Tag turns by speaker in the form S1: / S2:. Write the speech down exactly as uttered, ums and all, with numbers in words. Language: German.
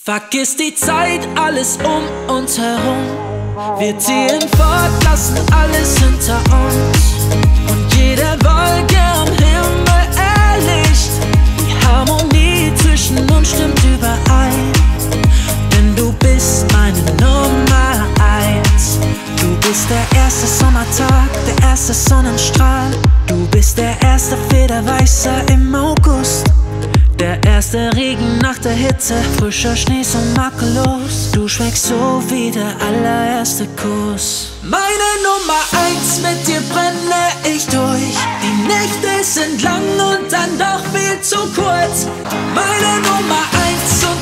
S1: Vergiss die Zeit, alles um uns herum. Wir ziehen fort, lassen alles hinter uns. Und jede Wolke am Himmel erlischt. Die Harmonie zwischen uns stimmt überein. Denn du bist meine Nummer eins. Du bist der erste Sommertag, der erste Sonnenstrahl. Du bist der erste Federweißer im August. Der erste Regen nach der Hitze, frischer Schnee so makellos. Du schmeckst so wie der allererste Kuss. Meine Nummer eins, mit dir brenne ich durch. Die Nächte sind lang und dann doch viel zu kurz. Meine Nummer eins.